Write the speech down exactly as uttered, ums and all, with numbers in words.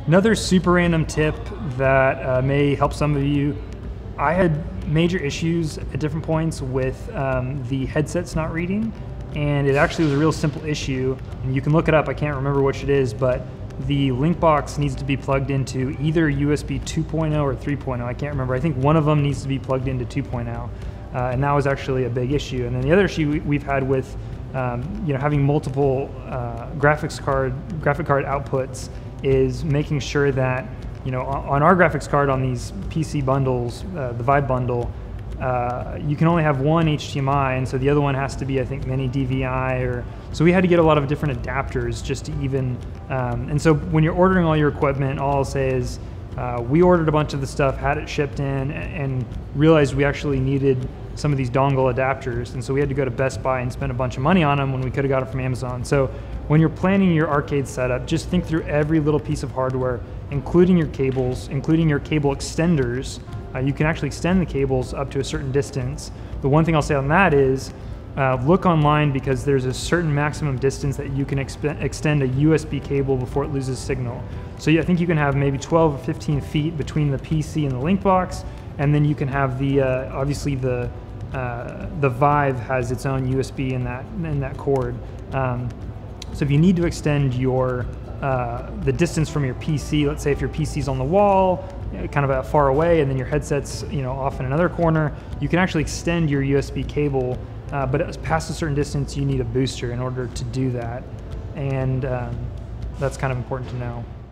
Another super random tip that uh, may help some of you. I had major issues at different points with um, the headsets not reading, and it actually was a real simple issue. And you can look it up, I can't remember which it is, but the link box needs to be plugged into either U S B two point oh or three point oh, I can't remember. I think one of them needs to be plugged into two point oh, uh, and that was actually a big issue. And then the other issue we've had with um, you know, having multiple uh, graphics card, graphic card outputs is making sure that, you know, on our graphics card on these P C bundles, uh, the Vive bundle, uh, you can only have one H D M I, and so the other one has to be, I think, mini D V I, or so we had to get a lot of different adapters just to even. Um, and so when you're ordering all your equipment, all I'll say is uh, we ordered a bunch of the stuff, had it shipped in, and realized we actually needed some of these dongle adapters, and so we had to go to Best Buy and spend a bunch of money on them when we could have got it from Amazon. So when you're planning your arcade setup, just think through every little piece of hardware, including your cables, including your cable extenders. Uh, you can actually extend the cables up to a certain distance. The one thing I'll say on that is, uh, look online, because there's a certain maximum distance that you can extend a U S B cable before it loses signal. So yeah, I think you can have maybe twelve or fifteen feet between the P C and the link box, and then you can have the, uh, obviously the, uh, the Vive has its own U S B in that, in that cord. Um, So if you need to extend your uh, the distance from your P C, let's say if your P C's on the wall, kind of uh, far away, and then your headset's, you know, off in another corner, you can actually extend your U S B cable, uh, but past a certain distance, you need a booster in order to do that, and um, that's kind of important to know.